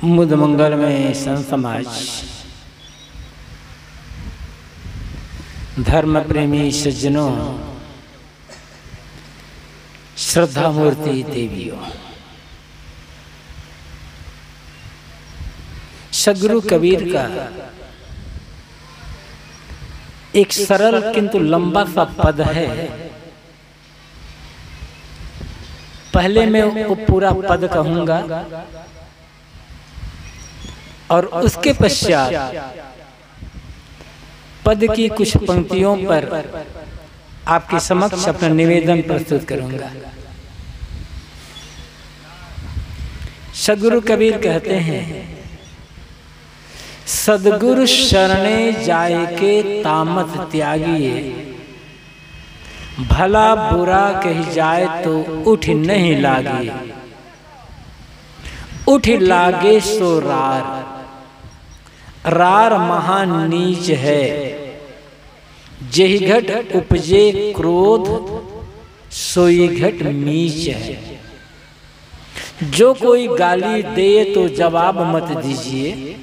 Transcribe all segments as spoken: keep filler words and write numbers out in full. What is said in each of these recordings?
मुद मंगल में संत समाज धर्म प्रेमी सज्जनों, श्रद्धा मूर्ति देवियों, सद्गुरु कबीर का एक सरल किंतु लंबा सा पद है। पहले मैं वो पूरा पद कहूंगा और उसके पश्चात पद की कुछ पंक्तियों पर आपके समक्ष अपना निवेदन प्रस्तुत करूंगा। सद्गुरु कबीर कहते हैं, सद्गुरु शरणे जाए के तामत त्यागिए, भला बुरा कही जाए तो उठ नहीं लागे, उठ लागे सो रार, रार महान नीच है, जेहि घट उपजे क्रोध सोई घट नीच है। जो कोई गाली दे तो जवाब मत दीजिए,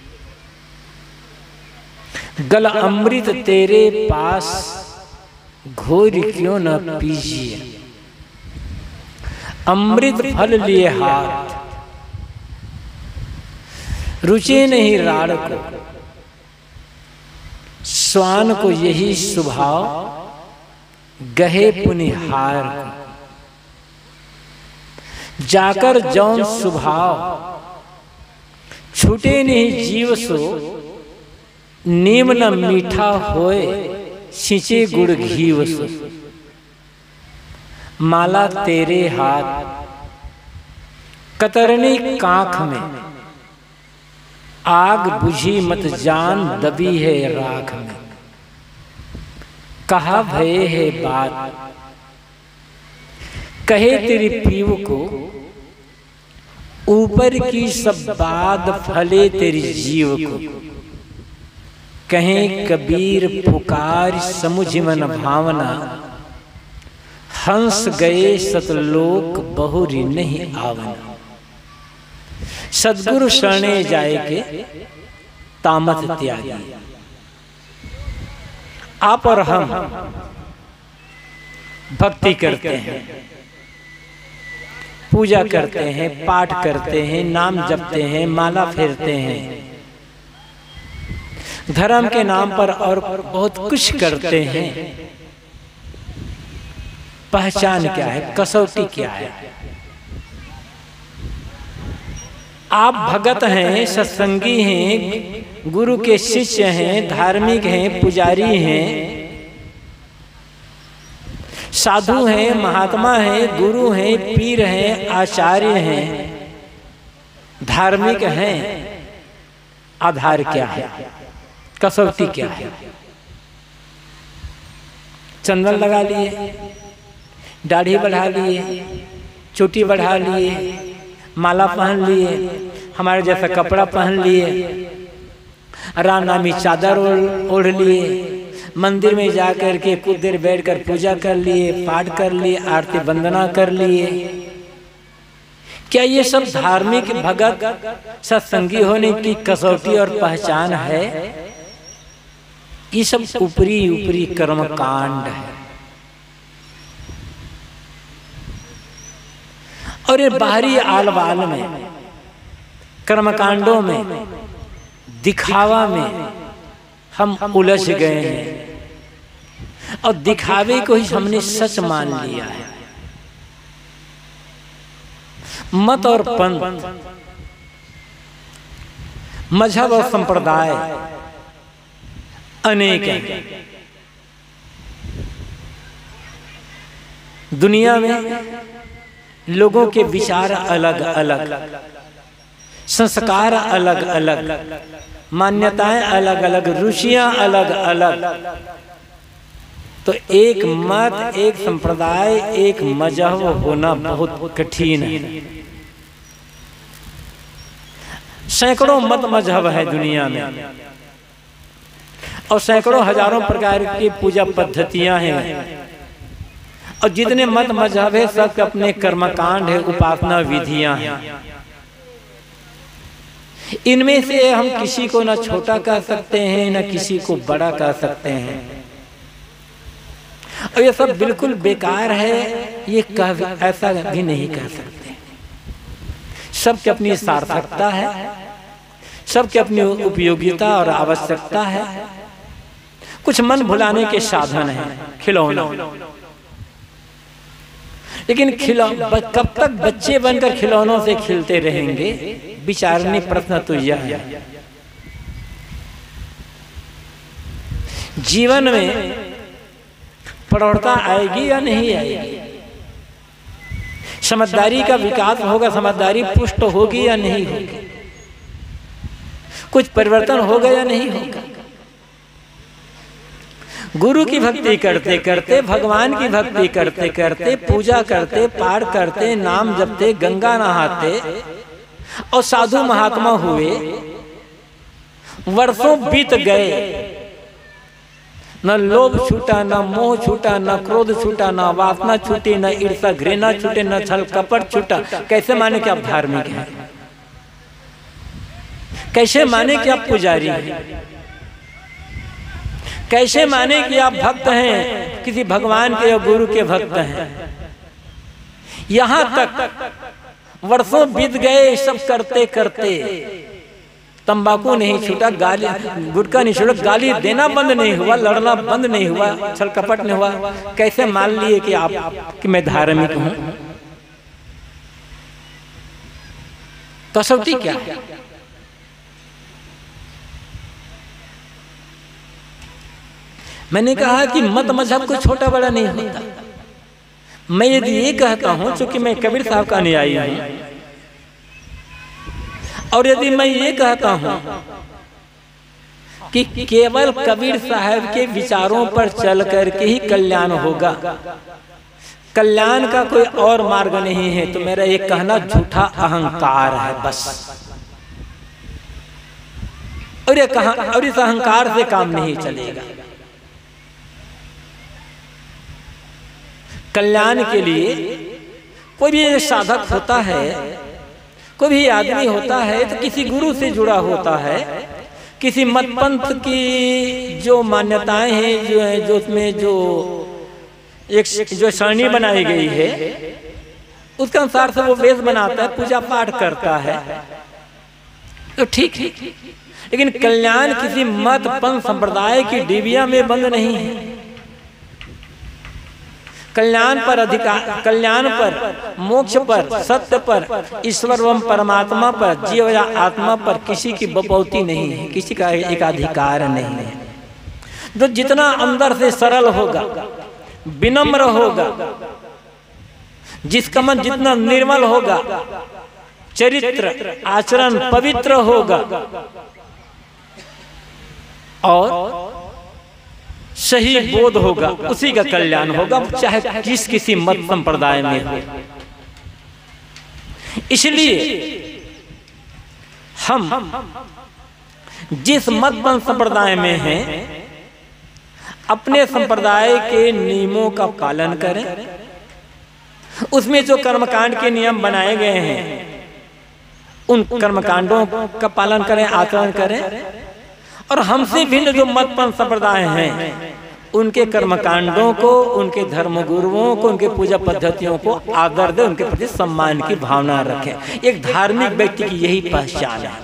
गल अमृत तेरे पास घोर क्यों न पीजिए। अमृत फल लिए हाथ रुचे नहीं राड़ को, स्वान को यही स्वभाव गहे पुनिहार को। जाकर जौन स्वभाव छूटे नहीं जीव सो, नीम न मीठा होए सिंचे गुड़ घीव सो। माला तेरे हाथ कतरनी कांख में, आग बुझी मत जान दबी है राख में। कहा भय है बात कहे तेरी पीव को, ऊपर की सब बात फले तेरी जीव को। कहें कबीर पुकार समुझ मन भावना, हंस गए सतलोक बहुरी नहीं आवना। सद्गुरु शरणे जाए के तामत त्यागी। आप और हम भक्ति करते हैं, पूजा करते हैं, पाठ करते हैं, नाम जपते हैं, माला फेरते हैं, धर्म के नाम पर और बहुत कुछ करते हैं। पहचान क्या है, कसौटी क्या है? आप भगत हैं, सत्संगी हैं, गुरु के शिष्य हैं, धार्मिक हैं, पुजारी हैं, साधु हैं, महात्मा हैं, गुरु हैं, पीर हैं, आचार्य हैं, धार्मिक हैं। आधार क्या है, कसौटी क्या है? चंदन लगा लिए, दाढ़ी बढ़ा लिए, चोटी बढ़ा लिए, माला पहन लिए, हमारे जैसा कपड़ा पहन लिए, राम नामी चादर ओढ़ लिए, मंदिर में जाकर के कुछ देर बैठकर पूजा कर लिए, पाठ कर लिए, आरती वंदना कर लिए। क्या ये सब धार्मिक भगत सत्संगी होने की कसौटी और पहचान है? ये सब ऊपरी ऊपरी कर्म कांड है। और ये बाहरी आल बाल में, कर्मकांडों में, दिखावा में हम उलझ गए हैं और दिखावे को ही हमने सच मान लिया है। मत और पंथ, मजहब और संप्रदाय अनेक हैं। दुनिया में लोगों के विचार अलग अलग, संस्कार अलग अलग, मान्यताएं अलग अलग, रुचियां अलग अलग। तो एक मत, एक संप्रदाय, एक मजहब होना बहुत कठिन है। सैकड़ों मत मजहब है दुनिया में और सैकड़ों हजारों प्रकार की पूजा पद्धतियां हैं। और जितने मत मजहब है सबके अपने कर्मकांड है, उपासना विधियां हैं। इनमें से हम किसी को ना छोटा कह सकते हैं ना किसी को बड़ा कह सकते हैं, और ये सब बिल्कुल बेकार है, ये कह ऐसा भी नहीं कह सकते। सबकी अपनी सार्थकता है, सबकी अपनी उपयोगिता और आवश्यकता है। कुछ मन भुलाने के साधन हैं, खिलौना, लेकिन खिलौना कब तक बच्चे बनकर खिलौनों से खेलते रहेंगे? विचारनीय प्रश्न तो यह है। जीवन में प्रौढ़ता आएगी या नहीं आएगी? समझदारी का विकास होगा, समझदारी पुष्ट होगी या नहीं होगी? कुछ परिवर्तन होगा या नहीं होगा? गुरु की भक्ति करते करते, भगवान की भक्ति करते करते, पूजा करते, पाठ करते, नाम जपते, गंगा नहाते और साधु महात्मा हुए, वर्षों बीत गए, न लोभ छूटा, न मोह छूटा, न क्रोध छूटा, न वासना छूटी, न ईर्ष्या घृणा छूटे, न छल कपट छूटा। कैसे माने कि आप धार्मिक हैं? कैसे माने कि आप पुजारी हैं? कैसे माने कि आप भक्त हैं, किसी भगवान के या गुरु के भक्त हैं? यहां तक वर्षों बीत गए सब करते करते, तंबाकू नहीं छूटा, गाली गुटखा नहीं छूटा, गाली देना बंद नहीं हुआ, लड़ना बंद नहीं हुआ, छल कपट नहीं हुआ। कैसे मान लिए कि आप कि मैं धार्मिक हूं? कसौटी क्या है? मैंने कहा कि मत मजहब को छोटा बड़ा नहीं होता। मैं यदि ये कहता हूं, चूंकि मैं कबीर साहब का अनुयायी हूं, और यदि मैं ये कहता हूं कि केवल कबीर साहब के विचारों पर चल करके ही कल्याण होगा, कल्याण का कोई और मार्ग नहीं है, तो मेरा ये कहना झूठा अहंकार है बस। और ये कहा, और इस अहंकार से काम नहीं चलेगा। कल्याण के लिए कोई भी साधक होता है, कोई भी आदमी होता है, तो किसी गुरु से जुड़ा होता है, किसी मत पंथ की जो मान्यताएं हैं, जो है जो उसमें जो एक जो सरणी बनाई गई है, उसके अनुसार से वो वेश बनाता है, पूजा पाठ करता है, तो ठीक है। लेकिन कल्याण किसी मत पंथ संप्रदाय की डिबिया में बंद नहीं है। कल्याण पर अधिकार, कल्याण पर, मोक्ष पर, सत्य पर, ईश्वर एवं परमात्मा पर, जीव या आत्मा पर किसी की बपौती नहीं है, किसी का एक अधिकार नहीं है। जो जितना अंदर से सरल होगा, विनम्र होगा, जिसका मन जितना निर्मल होगा, चरित्र आचरण पवित्र होगा और सही बोध होगा, उसी का कल्याण होगा, चाहे किस किसी मत संप्रदाय में हो। इसलिए हम जिस मत संप्रदाय में हैं, अपने संप्रदाय के नियमों का पालन करें। उसमें जो कर्मकांड के नियम बनाए गए हैं, उन कर्मकांडों का पालन करें, आचरण करें। और हमसे भिन्न जो मत पंथ संप्रदाय हैं, उनके कर्मकांडों को, उनके धर्म गुरुओं को, उनके पूजा पद्धतियों को आदर दे, उनके प्रति सम्मान की भावना रखें। एक धार्मिक व्यक्ति की यही पहचान है।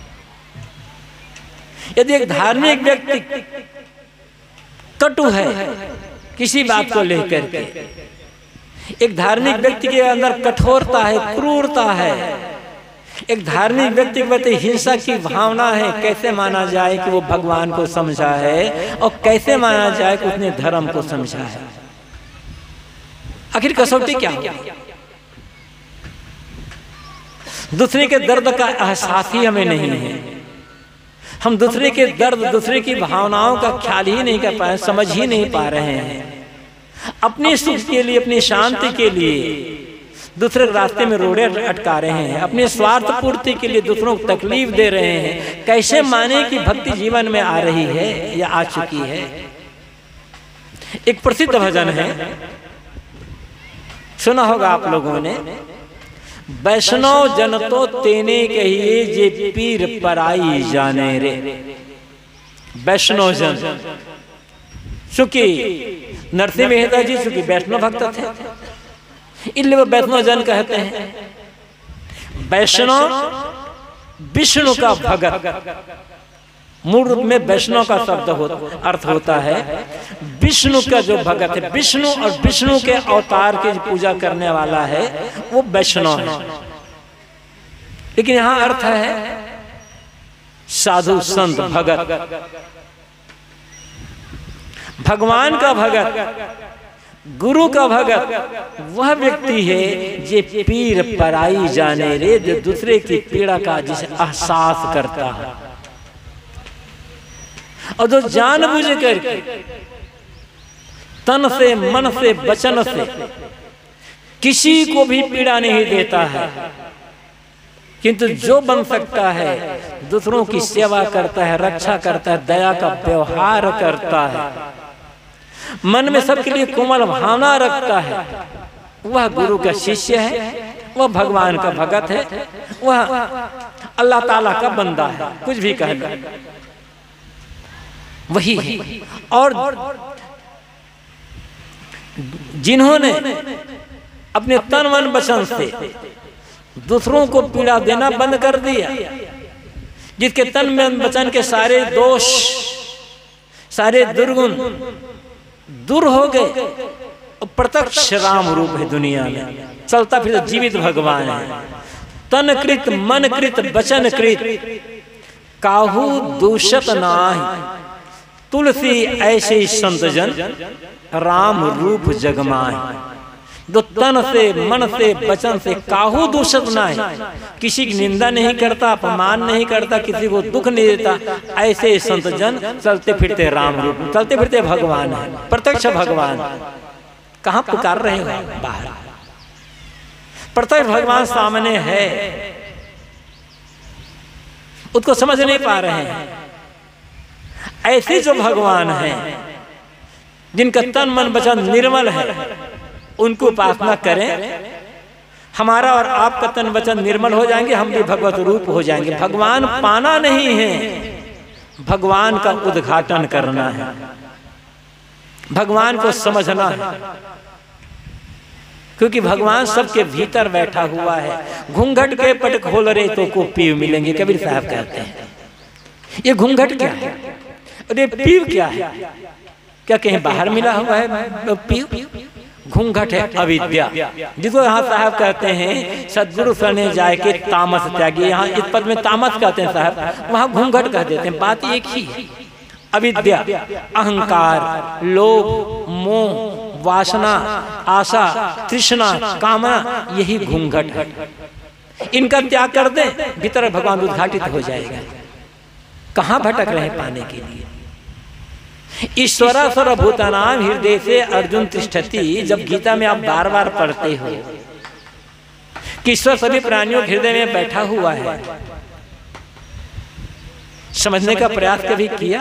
यदि एक धार्मिक व्यक्ति कटु है किसी बात को लेकर के, एक धार्मिक व्यक्ति के अंदर कठोरता है, क्रूरता है, एक धार्मिक व्यक्ति के प्रति हिंसा की भावना है, कैसे माना जाए कि वो भगवान को समझा है, और कैसे माना जाए कि उसने धर्म को समझा है? आखिर कसौटी क्या है? दूसरे के दर्द का एहसास ही हमें नहीं है। हम दूसरे के दर्द, दूसरे की भावनाओं का ख्याल ही नहीं कर पा रहे, समझ ही नहीं पा रहे हैं। अपने सुख के लिए, अपनी शांति के लिए दूसरे रास्ते में रोड़े अटका रहे हैं, अपने स्वार्थ पूर्ति के लिए दूसरों को तकलीफ दे रहे हैं। कैसे माने कि भक्ति जीवन में आ रही है या आ चुकी है? एक प्रसिद्ध भजन है, सुना होगा आप लोगों ने, वैष्णव जन तो तेने कहिए जे पीर पराई जाने रे। वैष्णव जन चूंकि नरसिंह मेहता जी चूंकि वैष्णव भक्त थे, इसलिए वो वैष्णव जन कहते हैं। वैष्णव विष्णु का भगत, मूल रूप में वैष्णव का शब्द हो, अर्थ होता है विष्णु का जो भगत है, विष्णु और विष्णु के अवतार की पूजा करने वाला है वो वैष्णव है। लेकिन यहां अर्थ है साधु संत भगत, भगवान का भगत, गुरु का भगत वह व्यक्ति है जे पीर पराई जाने रे, जो दूसरे की पीड़ा का जिसे एहसास करता है और जो जानबूझ करके तन से, मन से, वचन से किसी को भी पीड़ा नहीं देता है, किंतु जो बन सकता है दूसरों की सेवा करता है, रक्षा करता है, दया का व्यवहार करता है, मन में सबके लिए कोमल भावना रखता है, वह गुरु का शिष्य है, वह भगवान का भगत है, वह अल्लाह ताला का बंदा है। कुछ भी कह लो वही है। और जिन्होंने अपने तन मन वचन से दूसरों को पीड़ा देना बंद कर दिया, जिसके तन मन वचन के सारे दोष, सारे दुर्गुण दूर हो गए, और प्रत्यक्ष राम रूप है दुनिया में, चलता फिर जीवित भगवान है। तन कृत मन कृत वचन कृत काहू दूषत नाही, तुलसी ऐसे संत जन राम रूप जगमाए। जो तन से, मन से, वचन से काहू दूषित ना है, किसी की निंदा नहीं करता, अपमान नहीं करता, किसी को दुख नहीं देता, ऐसे संत जन चलते फिरते राम रूप, चलते फिरते भगवान है, प्रत्यक्ष भगवान। कहाँ पुकार रहे हो? बाहर। प्रत्यक्ष भगवान सामने है, उसको समझ नहीं पा रहे हैं। ऐसे जो भगवान हैं जिनका तन मन वचन निर्मल है, उनको उपासना करें, हमारा और आपका तन वचन निर्मल हो जाएंगे, हम भी भगवत रूप हो जाएंगे। भगवान पाना नहीं है, भगवान का उद्घाटन करना है, भगवान को समझना है, क्योंकि भगवान सबके भीतर बैठा हुआ है। घूंघट के पट खोल रहे तो को पीव मिलेंगे, कबीर साहब कहते हैं। ये घूंघट क्या है? अरे पीव क्या है? क्या कहीं बाहर मिला हुआ है पीव? घूंघट है अविद्या, जिसको यहाँ साहब कहते हैं सदगुरु सने जाए के तामस त्यागी। यहाँ इस पद में तामस कहते हैं साहब, वहाँ घूंघट कह देते हैं। बात एक ही है, अविद्या, अहंकार, लोभ, मोह, वासना, आशा, तृष्णा, कामना, यही घूंघट है। इनका त्याग कर दे, भीतर भगवान उद्घाटित हो जाएगा। कहाँ भटक रहे पाने के लिए? ईश्वरा सर्वभूतानां हृदय से अर्जुन तिष्ठति, जब गीता में आप बार बार पढ़ते हो कि ईश्वर सभी प्राणियों के हृदय में बैठा हुआ है, समझने का प्रयास कभी किया?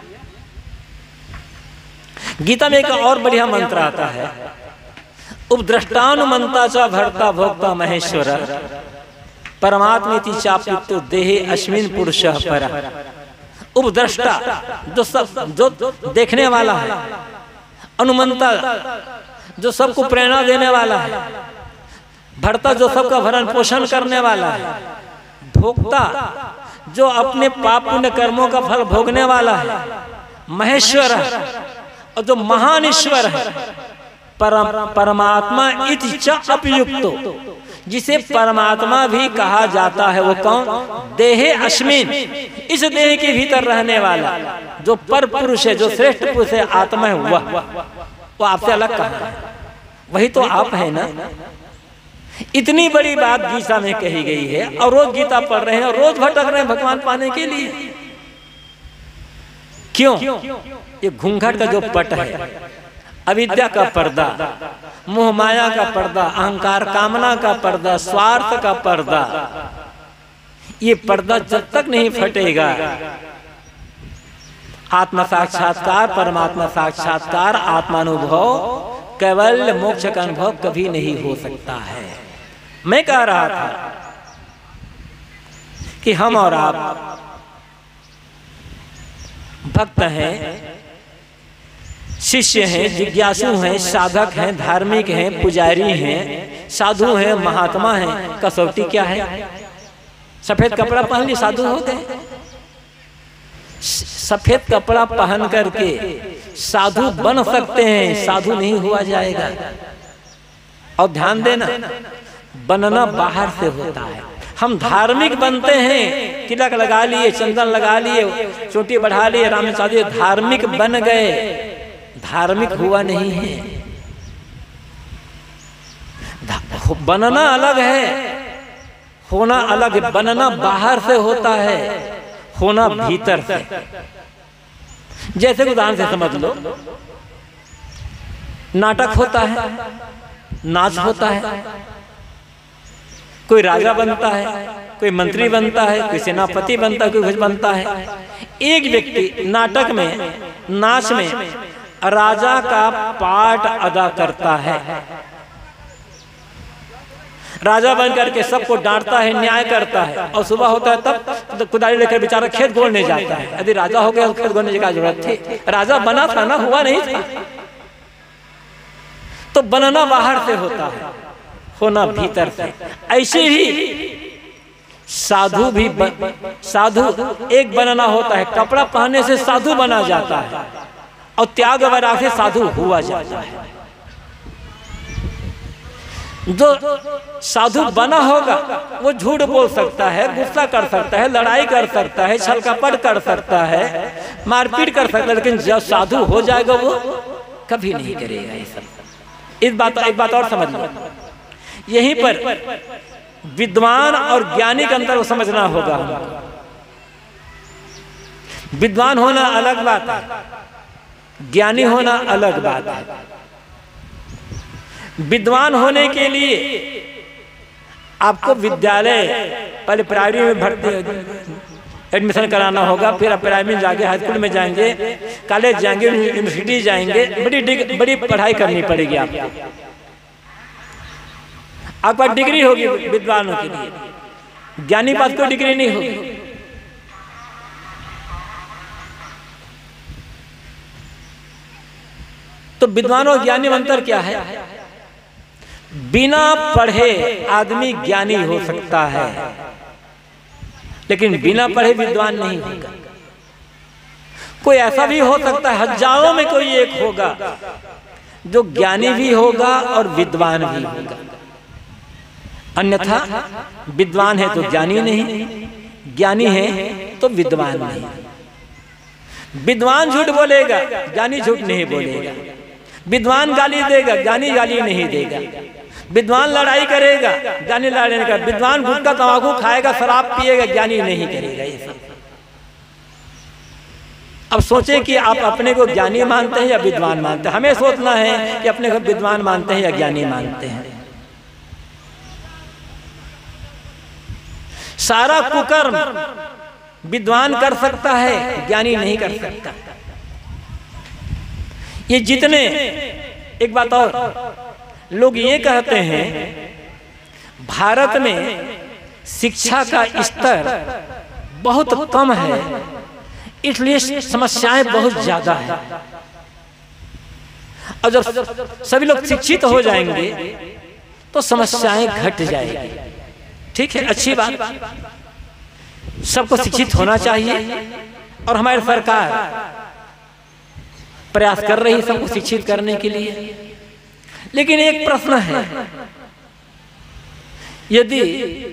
गीता में एक और बढ़िया मंत्र आता है, उपद्रष्टानुमंता च भर्ता भोक्ता महेश्वर परमात्मेति चाप्युक्तो देहे अस्मिन् पुरुषः परः। उपद्रष्टा जो सब जो देखने वाला है, अनुमंता जो सबको प्रेरणा देने वाला है, भर्ता जो सबका भरण पोषण करने वाला है, भोक्ता जो अपने पाप पुण्य कर्मों का फल भोगने वाला है, महेश्वर और जो महान ईश्वर है, परम परमात्मा इति च अपयुक्तो, जिसे परमात्मा भी कहा जाता है, वो कौन? देहे अस्मिन्, इस देह के भीतर रहने वाला जो पर पुरुष है, जो श्रेष्ठ पुरुष है, आत्मा है, वह वो आपसे अलग कहाँ है? वही तो आप है ना। इतनी बड़ी बात गीता में कही गई है और रोज गीता पढ़ रहे हैं और रोज भटक रहे हैं भगवान पाने के लिए। क्यों? ये घूंघट का जो पट है, अविद्या का पर्दा, मोह माया का पर्दा, अहंकार कामना का पर्दा, स्वार्थ का पर्दा, ये पर्दा जब तक नहीं फटेगा आत्मा साक्षात्कार, परमात्मा साक्षात्कार, आत्मानुभव, केवल मोक्ष का अनुभव कभी नहीं हो सकता है। मैं कह रहा था कि हम और आप भक्त हैं, शिष्य हैं, जिज्ञासु हैं, साधक हैं, धार्मिक हैं, पुजारी हैं, साधु हैं, महात्मा हैं। कसौटी क्या है? सफेद कपड़ा पहन लिए साधु हो गए? सफेद कपड़ा पहन करके साधु बन सकते हैं, साधु नहीं हुआ जाएगा। और ध्यान देना, बनना बाहर से होता है। हम धार्मिक बनते हैं, तिलक लगा लिए, चंदन लगा लिए, चोटी बढ़ा लिए, राम साधु धार्मिक बन गए, धार्मिक हुआ नहीं है। बनना अलग है, होना अलग है। बनना बाहर से होता है, होना भीतर से। जैसे उदाहरण से समझ लो, नाटक होता है, नाच होता है, कोई राजा बनता है, कोई मंत्री बनता है, कोई सेनापति बनता है, कोई कुछ बनता है। एक व्यक्ति नाटक में, नाच में राजा का पाठ अदा करता है, राजा बन करके सबको डांटता है, न्याय करता है, और सुबह होता है तब तो कुदारी लेकर बेचारा खेत गोड़ने जाता है। यदि राजा हो गया तो खेत गोड़ने की क्या जरूरत थी? राजा बना था ना, हुआ नहीं था। तो बनना बाहर से होता है, होना भीतर से। ऐसे ही साधु भी बन, साधु एक बनना होता है। कपड़ा पहनने से साधु बना जाता है, और त्याग वैराग से साधु हुआ जाता है। जो साधु बना होगा वो झूठ बोल सकता है, गुस्सा कर सकता है, लड़ाई कर सकता है, छल कपट कर सकता है, मारपीट कर सकता है, लेकिन जब साधु हो जाएगा वो कभी नहीं करेगा ये सब। इस बात एक बात और समझ लो, यहीं पर विद्वान और ज्ञानी का अंतर समझना होगा। विद्वान होना अलग बात है, ज्ञानी होना अलग बात है। विद्वान होने के लिए आपको विद्यालय पहले प्राइमरी में भर्ती एडमिशन कराना होगा, फिर आप प्राइमरी में जाके हाई स्कूल में जाएंगे, कॉलेज जाएंगे, यूनिवर्सिटी जाएंगे, बड़ी बड़ी पढ़ाई करनी पड़ेगी आपको। आपका डिग्री होगी विद्वानों के लिए, ज्ञानी पास कोई डिग्री नहीं होगी। तो विद्वान और ज्ञानी में अंतर क्या है? बिना पढ़े आदमी ज्ञानी हो सकता है, लेकिन बिना पढ़े विद्वान नहीं होगा। कोई ऐसा भी हो सकता है, हजारों में कोई एक होगा जो ज्ञानी भी होगा और विद्वान भी होगा। अन्यथा विद्वान है तो ज्ञानी नहीं, ज्ञानी है तो विद्वान नहीं। विद्वान झूठ बोलेगा, ज्ञानी झूठ नहीं बोलेगा। विद्वान गाली देगा, ज्ञानी गाली नहीं देगा। विद्वान लड़ाई करेगा, ज्ञानी लड़ाई नहीं करेगा। विद्वान गुटखा तंबाकू खाएगा, शराब पिएगा, ज्ञानी नहीं करेगा ये सब। अब सोचे कि आप अपने को ज्ञानी मानते हैं या विद्वान मानते हैं। हमें सोचना है कि अपने को विद्वान मानते हैं या ज्ञानी मानते हैं। सारा कुकर्म विद्वान कर सकता है, ज्ञानी नहीं कर सकता। ये जितने, एक बात और, लोग ये कहते हैं भारत में शिक्षा का स्तर बहुत कम है, इसलिए समस्याएं बहुत ज्यादा है। और जब सभी लोग शिक्षित हो जाएंगे तो समस्याएं घट जाएगी। ठीक है, अच्छी बात, सबको शिक्षित होना चाहिए और हमारी सरकार प्रयास कर रही है सबको शिक्षित करने के लिए। लेकिन एक प्रश्न है, यदि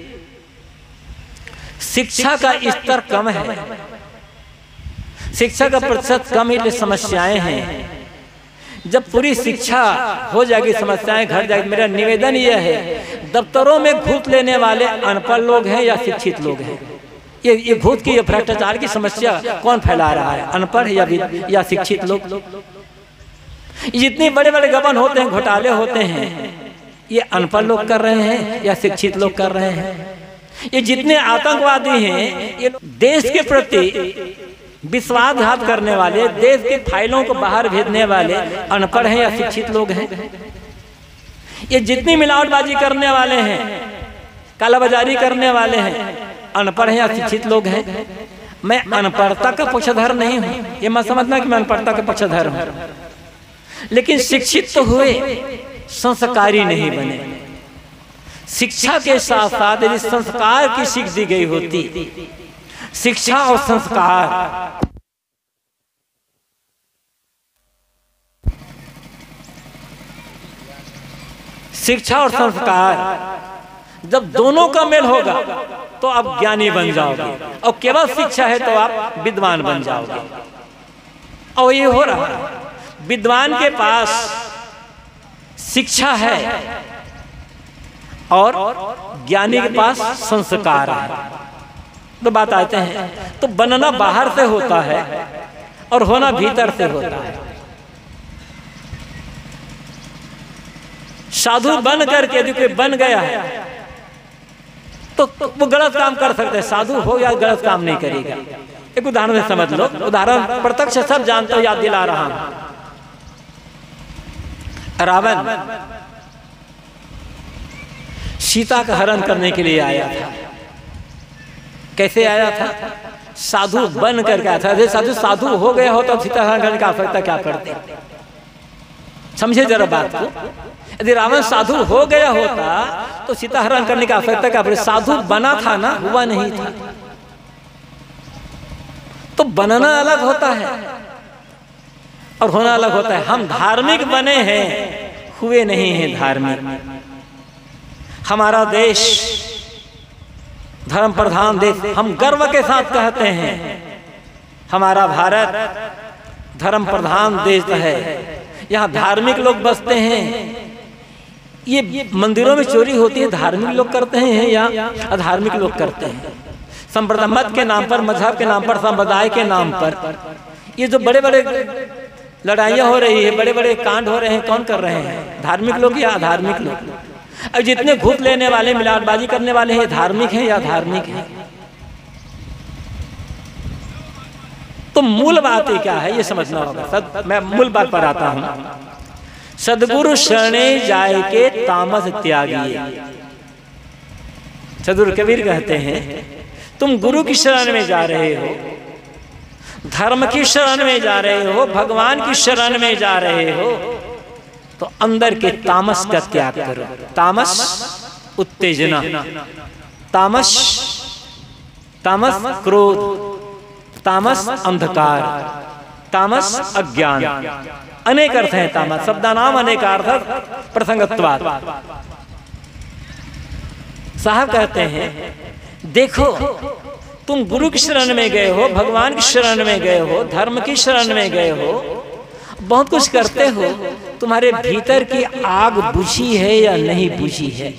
शिक्षा का स्तर कम है, शिक्षा का प्रतिशत कम है, समस्याएं हैं। जब पूरी शिक्षा हो जाएगी समस्याएं घट जाएगी। मेरा निवेदन यह है, दफ्तरों में घूस लेने वाले अनपढ़ लोग हैं या शिक्षित लोग हैं? ये ये घूस की, ये भ्रष्टाचार की समस्या कौन फैला रहा है, अनपढ़ या या शिक्षित लोग? जितने बड़े बड़े गबन होते हैं, घोटाले होते हैं, ये अनपढ़ लोग कर रहे हैं या शिक्षित लोग कर रहे हैं? ये जितने आतंकवादी हैं, ये देश के प्रति विश्वासघात करने वाले, देश की फाइलों को बाहर भेजने वाले अनपढ़ हैं या शिक्षित लोग हैं? ये जितनी मिलावटबाजी करने वाले हैं, कालाबाजारी करने वाले हैं, अनपढ़ हैं, अशिक्षित लोग हैं। मैं अनपढ़ता का पक्षधर नहीं हूं, ये मत समझना कि मैं अनपढ़ता का पक्षधर हूं, लेकिन शिक्षित तो हुए, संस्कारी नहीं बने। शिक्षा के साथ साथ यदि संस्कार की सीख दी गई होती, शिक्षा और संस्कार शिक्षा और संस्कार जब दोनों का मेल होगा तो आप ज्ञानी बन जाओगे, और केवल शिक्षा है तो आप विद्वान बन जाओगे। और ये हो रहा है, विद्वान के पास शिक्षा है और ज्ञानी के पास संस्कार है। तो बात आते हैं, तो बनना बाहर से होता है और होना भीतर से होता है। साधु बन करके यदि कोई बन गया है तो वो गलत काम कर सकते हैं, साधु हो या गलत काम नहीं करेगा। एक उदाहरण से समझ लो, उदाहरण प्रत्यक्ष सब जानते हो, याद दिला रहा हूं। रावण सीता का हरण करने के लिए आया था। कैसे आया था? साधु बन करके आया था। यदि साधु साधु हो गया हो तो सीता हरण करने की आवश्यकता क्या पड़ती? समझे जरा बात को। यदि रावण साधु हो गया होता तो सीता हरण करने की आवश्यकता क्या पड़ती? साधु बना था ना, हुआ नहीं था। तो बनना अलग होता है और होना अलग होता है। हम धार्मिक बने हैं, हुए नहीं हैं धार्मिक। हमारा देश धर्म प्रधान देश, हम गर्व के साथ कहते हैं हमारा भारत धर्म प्रधान देश है। यहाँ धार्मिक लोग बसते हैं। ये मंदिरों में चोरी होती है, धार्मिक लोग करते हैं या अधार्मिक लोग करते हैं? संप्रदाय मत के नाम पर, मजहब के नाम पर, संप्रदाय के नाम पर ये जो बड़े बड़े लड़ाइयाँ हो रही है, बड़े बड़े कांड हो रहे हैं, कौन कर रहे हैं? धार्मिक लोग या अधार्मिक लोग? अब जितने घूस लेने वाले, मिलावटबाजी करने वाले हैं, धार्मिक हैं या धार्मिक हैं? तो मूल बात क्या है ये समझना होगा। सद, मैं मूल बात पर आता हूं। सदगुरु शरणे जाय के तामस त्यागिए। सदगुरु कबीर कहते हैं तुम गुरु की शरण में जा रहे हो, धर्म की शरण में जा रहे हो, भगवान की शरण में जा रहे हो, तो अंदर के तामस का त्याग करो। तामस उत्तेजना, तामस तामस क्रोध, तामस अंधकार, तामस अज्ञान। अनेक अर्थ हैं तामस शब्द नाम, अनेक अर्थ प्रसंगत्वात्। साहब कहते हैं देखो तुम गुरु की शरण में गए हो, भगवान की शरण में गए हो, धर्म की शरण में गए हो, बहुत कुछ करते हो, तुम्हारे भीतर की आग बुझी है या नहीं बुझी है?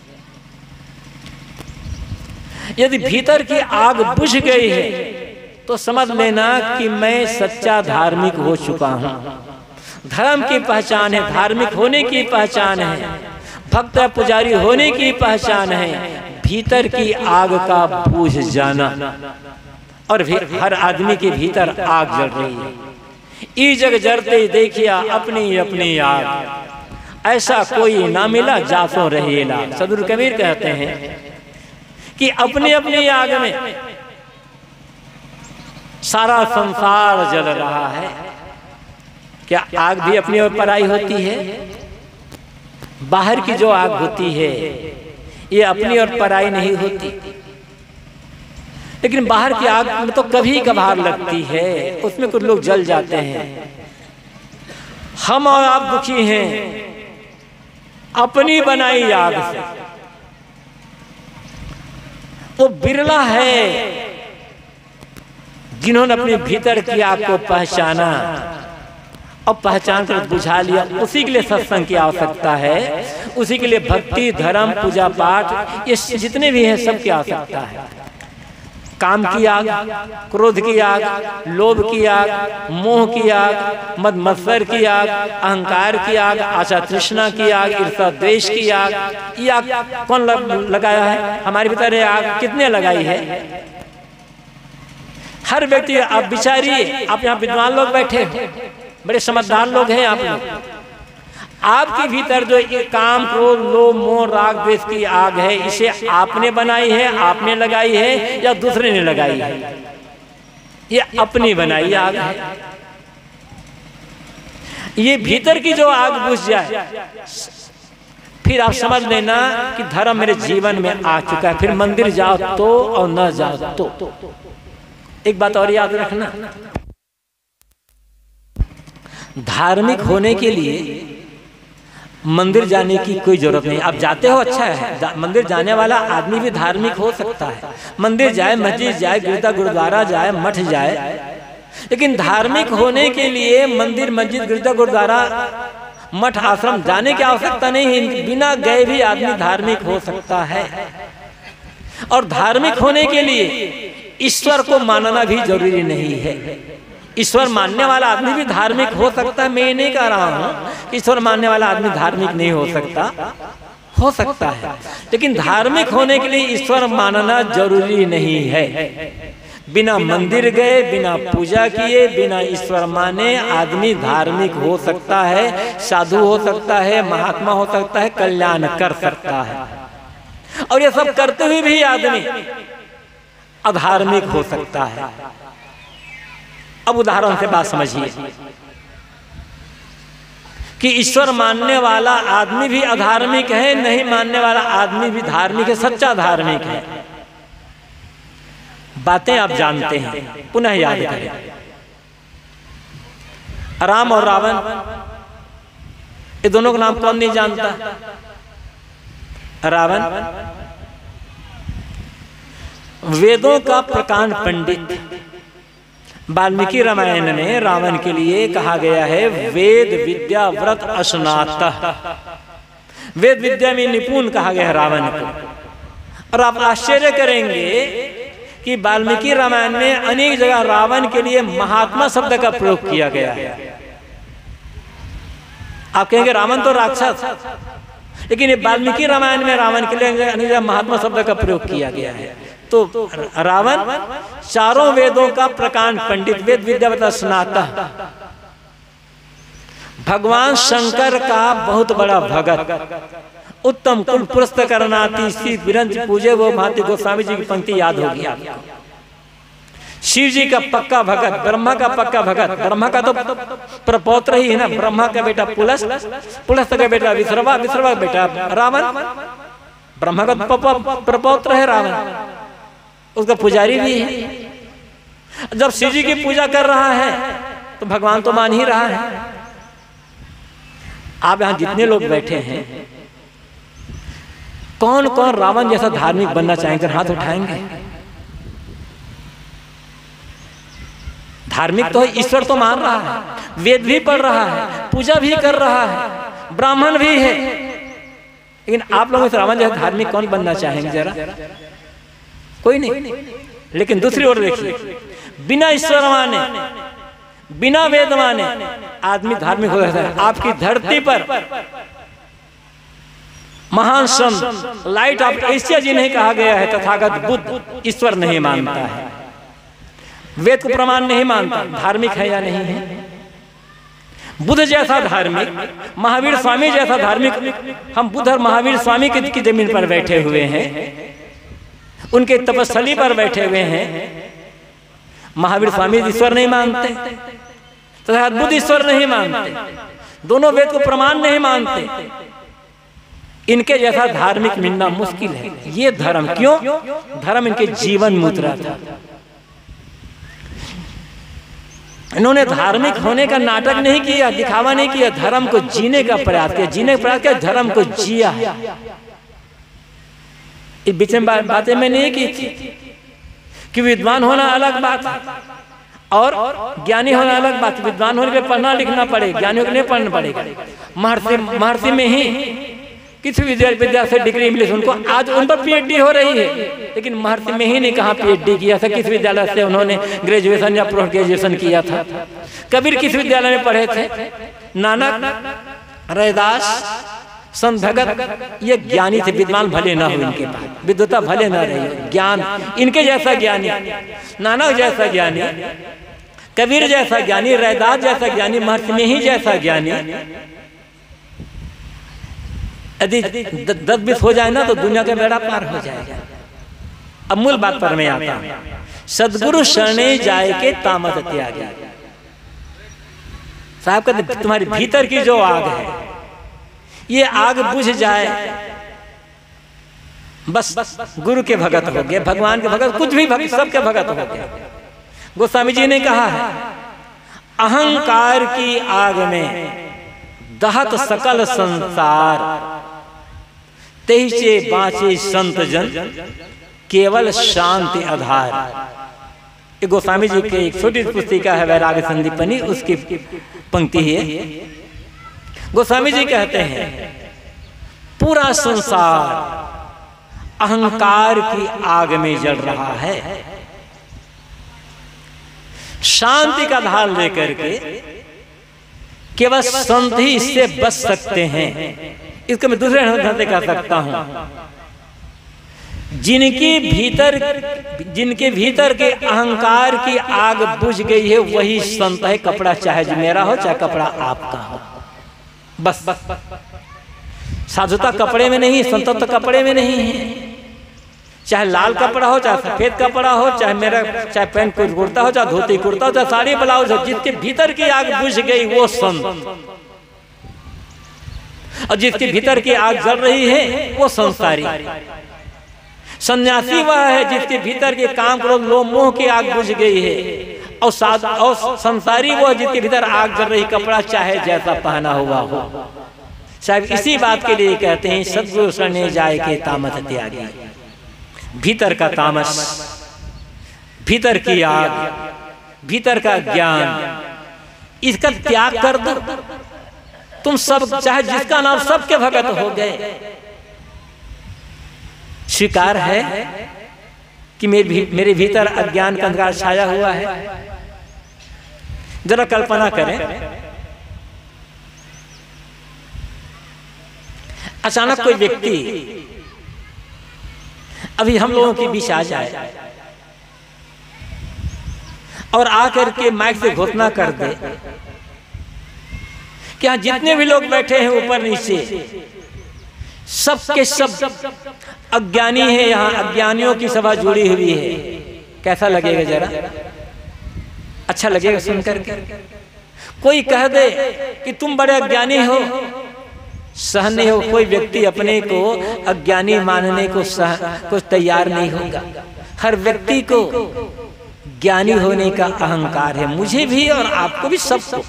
यदि भीतर की आग बुझ गई है तो समझ लेना कि मैं सच्चा धार्मिक हो चुका हूं। धर्म की पहचान है, धार्मिक होने की पहचान है, भक्त पुजारी होने की पहचान है भीतर की आग का बुझ जाना। और हर आदमी के भीतर आग जल रही है। ई जग जरते देखिया अपनी अपनी आग, ऐसा कोई ना मिला जासो रहेला। सदगुरु कबीर कहते हैं कि अपनी अपनी आग में सारा संसार जल रहा है। क्या आग भी अपनी ओर पराई होती है? बाहर की जो आग होती है ये अपनी ओर पराई नहीं होती, लेकिन बाहर की आग में तो कभी कभार लगती है, उसमें कुछ लोग जल जाते हैं। हम और आप दुखी हैं अपनी बनाई आग से। वो बिरला है जिन्होंने अपने भीतर की आग को पहचाना और पहचान कर बुझा लिया। उसी के लिए सत्संग की आवश्यकता है, उसी के लिए भक्ति, धर्म, पूजा पाठ, ये जितने भी हैं सबकी आवश्यकता है। काम की आग, क्रोध की आग, लोभ की आग, मोह की आग, मद मत्सर की आग, अहंकार की आग, आशा तृष्णा की आग, ईर्ष्या द्वेष की आग, ये आग कौन लगाया है? हमारे भीतर ये आग कितने लगाई है? हर व्यक्ति। आप विचारिए, आप यहाँ विद्वान लोग बैठे हो, बड़े समझदार लोग हैं आप लोग, आपके भीतर जो ये काम, क्रोध, लोभ, मोह, राग, द्वेष की आग है, इसे आपने बनाई है, आपने लगाई है या दूसरे ने लगाई है? ये अपनी बनाई आग है। ये भीतर की जो आग बुझ जाए, फिर आप समझ लेना कि धर्म मेरे जीवन में आ चुका है। फिर मंदिर जाओ तो और न जाओ तो। एक बात और याद रखना, धार्मिक होने के लिए मंदिर जाने की कोई जरूरत नहीं। आप जाते हो, अच्छा है, मंदिर जाने वाला आदमी भी धार्मिक हो सकता है। मंदिर जाए, मस्जिद जाए, गिरजा गुरुद्वारा जाए, मठ जाए, लेकिन धार्मिक होने के लिए मंदिर, मस्जिद, गिरजा गुरुद्वारा, मठ, आश्रम जाने की आवश्यकता नहीं है। बिना गए भी आदमी धार्मिक हो सकता है। और धार्मिक होने के लिए ईश्वर को मानना भी जरूरी नहीं है। ईश्वर मानने वाला आदमी भी धार्मिक हो सकता है। मैं नहीं कह रहा हूं ईश्वर मानने वाला आदमी धार्मिक नहीं हो सकता, हो सकता है, लेकिन धार्मिक होने के लिए ईश्वर मानना जरूरी नहीं है। बिना मंदिर गए, बिना पूजा किए, बिना ईश्वर माने आदमी धार्मिक हो सकता है, साधु हो सकता है, महात्मा हो सकता है, कल्याण कर सकता है। और ये सब करते हुए भी आदमी अधार्मिक हो सकता है। अब उदाहरण से बात समझिए कि ईश्वर मानने वाला आदमी भी अधार्मिक है, नहीं मानने वाला आदमी भी धार्मिक है, सच्चा धार्मिक है। बातें आप जानते हैं, पुनः याद करें। राम और रावण, ये दोनों का नाम कौन नहीं जानता? रावण वेदों का प्रकांड पंडित। वाल्मीकि रामायण में रावण के लिए कहा गया है वेद विद्या व्रत अस्नातः, वेद विद्या में निपुण कहा गया है रावण को। और आप आश्चर्य करेंगे कि वाल्मीकि रामायण में अनेक जगह रावण के लिए महात्मा शब्द का प्रयोग किया गया है। आप कहेंगे रावण तो राक्षस, लेकिन वाल्मीकि रामायण में रावण के लिए अनेक जगह महात्मा शब्द का प्रयोग किया गया है। तो रावण चारों वेदों का प्रकांड पंडित, वेद विद्या स्नातक, भगवान शंकर का बहुत बड़ा भगत, उत्तम कुल पुरस्त करनाती श्री विरंज पूजे वो भांति। गोस्वामी जी की पंक्ति याद होगी आपको। शिव जी का पक्का भगत, ब्रह्मा का पक्का भगत। ब्रह्मा का तो प्रपौत्र ही है ना, ब्रह्मा का बेटा पुलस, पुलस का बेटा विश्रवा, विश्रवा का बेटा रावण। ब्रह्मा का प्रपौत्र है रावण, उसका पुजारी भी है। जब शिव जी की पूजा कर रहा है तो भगवान तो मान ही रहा है। आप यहां जितने लोग बैठे हैं, कौन कौन रावण जैसा धार्मिक बनना चाहेंगे? हाथ उठाएंगे। धार्मिक तो ईश्वर तो मान रहा है, वेद भी पढ़ रहा है, पूजा भी कर रहा है, ब्राह्मण भी है, लेकिन आप लोग इस रावण जैसा धार्मिक कौन बनना चाहेंगे? जरा कोई नहीं। लेकिन दूसरी ओर देखिए, बिना ईश्वर माने, बिना वेद माने आदमी धार्मिक हो जाता है। आपकी धरती पर महान संत लाइट ऑफ एशिया जी नहीं कहा गया है तथागत बुद्ध ईश्वर नहीं मानता है, वेद को प्रमाण नहीं मानता, धार्मिक है या नहीं है? बुद्ध जैसा धार्मिक, महावीर स्वामी जैसा धार्मिक, हम बुद्ध और महावीर स्वामी की, की जमीन पर बैठे हुए हैं, उनके तपस्थली पर बैठे हुए हैं। महावीर स्वामी ईश्वर नहीं मानते, तथा बुद्ध ईश्वर नहीं मानते, दोनों वेद को प्रमाण नहीं मानते। इनके जैसा धार्मिक मिलना मुश्किल है। ये धर्म क्यों? धर्म इनके जीवन में उतरा था। इन्होंने धार्मिक होने का नाटक नहीं किया, दिखावा नहीं किया, धर्म को जीने का प्रयास किया, जीने का प्रयास किया, धर्म को जिया। इस बीच में बातें मैं नहीं की थी कि विद्वान होना अलग बात और ज्ञानी होना अलग बात। विद्वान होने के पढ़ना लिखना पड़ेगा, ज्ञानियों को नहीं पढ़ना पड़ेगा। महर्षि महर्षि में ही किसी विद्या से डिग्री मिली उनको, आज उन पर पीएचडी हो रही है, लेकिन महर्षि में ही नहीं कहा पीएचडी किया था, किस विद्यालय से उन्होंने ग्रेजुएशन या पोस्ट ग्रेजुएशन किया था। कबीर किस विद्यालय में पढ़े थे? नानक, रैदास, संत भगत, ये ज्ञानी थे। विद्वान भले ना हो इनके पास, विद्वता भले ना रही, ज्ञान इनके जैसा ज्ञानी, नानक जैसा ज्ञानी, कबीर जैसा ज्ञानी, रैदास जैसा ज्ञानी, महर्षि में ही जैसा ज्ञानी, यदि दस बीस हो जाए ना तो दुनिया का बेड़ा पार हो जाएगा। अब मूल बात पर मैं आता हूं, सदगुरु शरणे जाए के तामत त्यागी। साहब कहते तुम्हारी भीतर की जो आग है ये आग बुझ जाए, बस गुरु के भगत हो गए, भगवान के भगत, कुछ भी भगत, सबके भगत हो गए। गोस्वामी जी ने कहा है, अहंकार की आग में दहत सकल संसार, तेहिचे बाँचे संत जन, केवल शांति आधार। ये गोस्वामी जी की एक छोटी पुस्तिका है वैराग्य संदीपनी, उसकी पंक्ति है। गोस्वामी जी कहते हैं पूरा संसार अहंकार की आग में जल रहा है, शांति का धार लेकर के केवल संत ही इससे बच सकते हैं। इसको मैं दूसरे ढंग से कह सकता हूं, जिनके भीतर जिनके भीतर के अहंकार की आग बुझ गई है वही संत है। कपड़ा चाहे मेरा हो चाहे कपड़ा आपका हो, बस साधुता कपड़े में नहीं, संतत्व कपड़े में नहीं है। चाहे लाल कपड़ा हो, चाहे सफेद कपड़ा हो, चाहे मेरा चाहे पैंट कुर्ता हो, चाहे धोती कुर्ता हो, चाहे साड़ी ब्लाउज हो, जिसके भीतर की आग बुझ गई वो संत, और जिसके भीतर की आग जल रही है वो संसारी। सन्यासी वह है जिसके भीतर के काम क्रोध लोभ मोह की आग बुझ गई है, और साध और संसारी वो है जिसके भीतर आग जल रही, कपड़ा चाहे जैसा पहना हुआ हो। साहब इसी बात के लिए कहते हैं सद्गुरु शरणे जाए के तामस त्यागी। भीतर का तामस, भीतर की आग, भीतर का ज्ञान, इसका त्याग कर दो। तुम सब चाहे जिसका नाम सबके भगत हो गए। स्वीकार है कि मेरे भी, मेरे भीतर अज्ञान का अंधकार छाया हुआ है। जरा कल्पना करें, अचानक कोई व्यक्ति अभी हम लोगों के बीच आ जाए और आकर के माइक से घोषणा कर दे कि यहाँ जितने भी लोग बैठे हैं ऊपर नीचे सब के सब अज्ञानी है, यहाँ अज्ञानियों की सभा जुड़ी हुई है। कैसा लगेगा जरा? अच्छा लगेगा सुनकर के? कोई कह दे कि तुम बड़े अज्ञानी हो, सहन नहीं हो। कोई व्यक्ति अपने को अज्ञानी मानने को सह को तैयार नहीं होगा। हर व्यक्ति को ज्ञानी होने का अहंकार है, मुझे भी और आपको भी, सबको।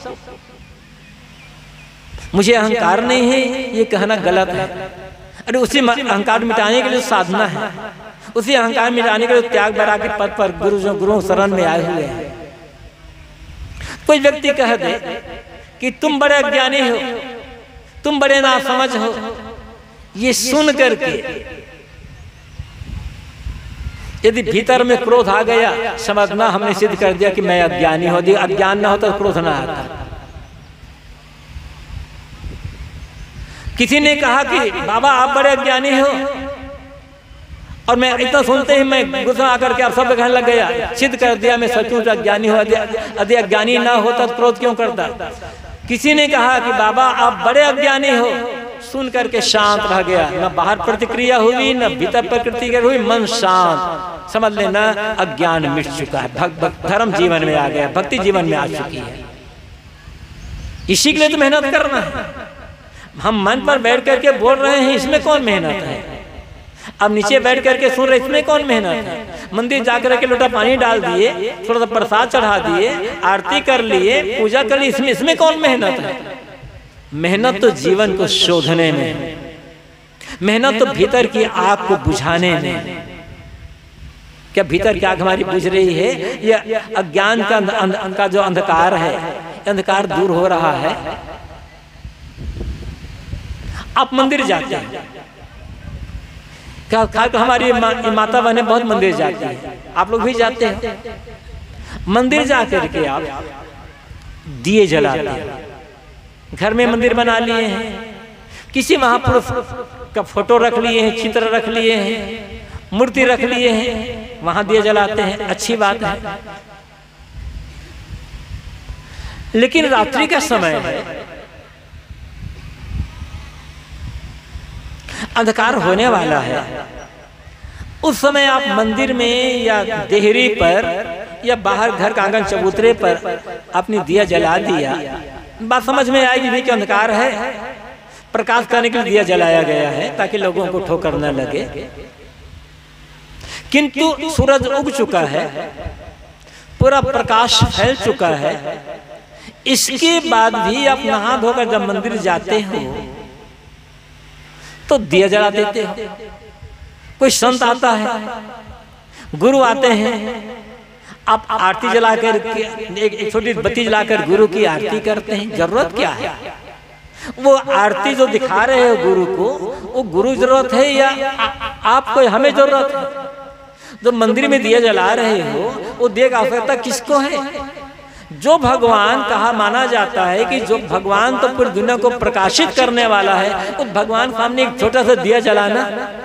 मुझे अहंकार नहीं है ये कहना गलत है। अरे उसी अहंकार मिटाने के लिए साधना है, उसी अहंकार मिटाने के लिए त्याग बरा के पद पर गुरु जो गुरु शरण में आए हुए हैं। कोई व्यक्ति कह दे कि तुम बड़े अज्ञानी हो, तुम बड़े नासमझ हो, ये सुन करके यदि भीतर में क्रोध आ गया, समझना हमने सिद्ध कर दिया कि मैं अज्ञानी हूं। यदि अज्ञान ना होता तो क्रोध ना आता। किसी ने कहा कि बाबा आप बड़े अज्ञानी हो, और मैं इतना सुनते ही मैं गुस्सा आकर के आप सब कहने लग गया, सिद्ध कर दिया मैं सचमुच अज्ञानी हूं। यदि अज्ञानी ना होता तो क्रोध क्यों करता? किसी ने कहा कि बाबा आप बड़े अज्ञानी हो, सुन करके शांत रह गया, न बाहर प्रतिक्रिया हुई न भीतर प्रतिक्रिया हुई, मन शांत। समझ लेना अज्ञान मिट चुका है, भक्त भक्त धर्म जीवन में आ गया, भक्ति जीवन में आ चुकी है। इसी के लिए तो मेहनत करना है। हम मन पर बैठ करके बोल रहे हैं, इसमें कौन मेहनत है? अब नीचे बैठ करके सुन रहे, इसमें कौन मेहनत है? मंदिर जाकर के लोटा पानी डाल दिए, थोड़ा सा प्रसाद चढ़ा दिए, आरती कर लिए, पूजा कर ली, इसमें इसमें कौन मेहनत है? मेहनत तो जीवन को शोधने में, मेहनत तो भीतर की आग को बुझाने में। क्या भीतर की आग हमारी बुझ रही है? या अज्ञान का अंध, का जो अंधकार है, अंधकार दूर हो रहा है? आप मंदिर जाते हैं, क्या तो हमारी मा, माता बहनें बहुत मंदिर जाती है, आप लोग भी जाते हैं। मंदिर जाकर के आप दिए जलाते हैं, घर में मंदिर बना लिए हैं, किसी महापुरुष का फोटो रख लिए हैं, चित्र रख लिए हैं, मूर्ति रख लिए हैं, वहां दिए जलाते हैं, अच्छी बात है। लेकिन रात्रि का समय है, अंधकार होने वाला है, उस समय आप मंदिर में या देहरी पर या बाहर घर का आंगन चबूतरे पर अपनी दिया जला दिया, बात समझ में आएगी भी कि अंधकार है, प्रकाश करने के लिए दिया जलाया गया है ताकि लोगों को ठोकर न लगे। किंतु सूरज उग चुका है, पूरा प्रकाश फैल चुका है, इसके बाद भी आप नहा धोकर जब मंदिर जाते हो तो दिया जला देते हो। कोई संत आता है, गुरु आते हैं, आप आरती जलाकर एक छोटी बत्ती जलाकर गुरु की आरती करते हैं। जरूरत क्या है? वो आरती जो दिखा रहे हो गुरु को, वो गुरु जरूरत है या आपको, हमें जरूरत है? जो मंदिर में दिया जला रहे हो वो दिए का आवश्यकता किसको है? जो भगवान कहा माना जाता है कि जो भगवान तो पूरी दुनिया को प्रकाशित करने वाला है, उस भगवान सामने एक छोटा सा दिया जलाना,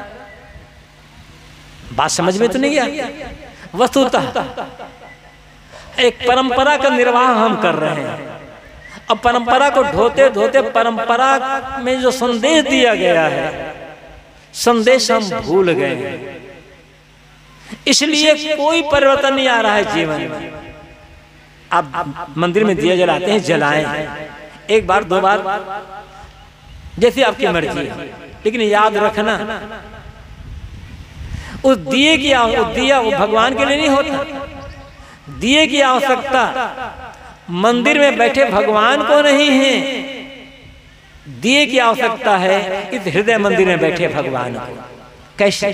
बात समझ में तो नहीं आती। वस्तुतः एक परंपरा का निर्वाह हम कर रहे हैं। अब परंपरा को ढोते ढोते परंपरा में जो संदेश दिया गया है, संदेश हम भूल गए हैं। इसलिए कोई परिवर्तन नहीं आ रहा है जीवन में। आप मंदिर में दिया जलाते हैं, जलाएं, एक बार दो बार जैसे आपकी मर्जी है, लेकिन याद रखना उस दिए की दिया वो भगवान के लिए नहीं होता। दिए की आवश्यकता मंदिर में बैठे भगवान को नहीं है, दिए की आवश्यकता है इस हृदय मंदिर में बैठे भगवान को। कैसे?